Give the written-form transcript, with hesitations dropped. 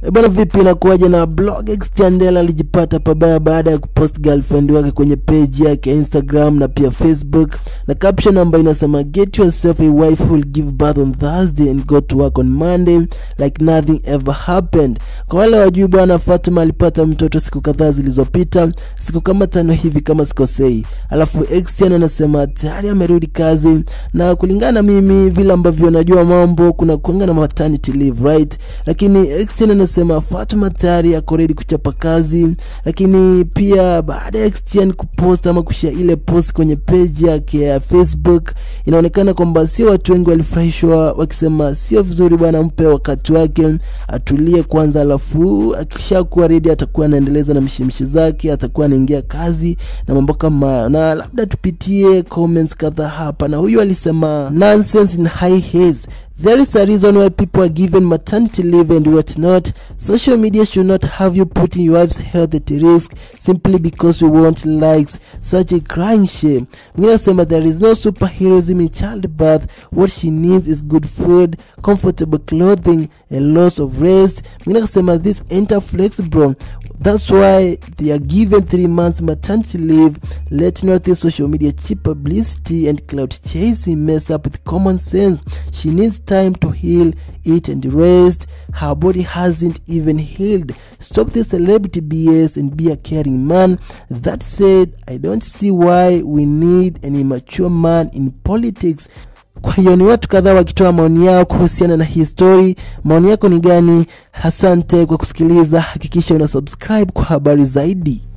Bwana vipi inakuaje na blog Xtiandela alijipata pabaya baada ya kupost girlfriend wake kwenye page yake ya Instagram na pia Facebook na caption ambayo inasema get yourself a wife who will give birth on Thursday and go to work on Monday like nothing ever happened. Kwa wale wajui bwana, Fatuma alipata mtoto siku kadhaa zilizopita, siku kama 5 hivi kama sikosei. Alafu Xtiandela anasema tayari amerudi kazi, na kulingana mimi vile ambavyo najua mambo kuna kuanga na maternity leave, right? Lakini Xtiandela anasema Fatuma tayari ako ready kuchapa kazi. Lakini pia baada ya Xtiandela kupost ama kushare ile post kwenye page yake ya Facebook, inaonekana kwamba sio watu wengi walifurahishwa, wakisema sio vizuri bwana, mpe wakati wake atulie kwanza, alafu akishakuwa ready atakuwa anaendeleza na mishimishi zake, atakuwa anaingia kazi na mambo kama. Na labda tupitie comments kadhaa hapa, na huyu alisema nonsense in high heels. There is a reason why people are given maternity leave and what not. Social media should not have you putting your wife's health at risk simply because you want likes. Such a crying shame. Minasema there is no superheroism in childbirth. What she needs is good food, comfortable clothing, a loss of rest. Minasema this ain't a flex, bro. That's why they are given 3 months maternity leave. Let not this social media cheap publicity and cloud chasing mess up with common sense. She needs time to heal, eat and rest. Her body hasn't even healed. Stop this celebrity BS and be a caring man. That said, I don't see why we need an immature man in politics. Kwa hiyo ni watu kadhaa wakitoa maoni yao kuhusiana na hii story. Maoni yako ni gani? Asante kwa kusikiliza. Hakikisha una subscribe kwa habari zaidi.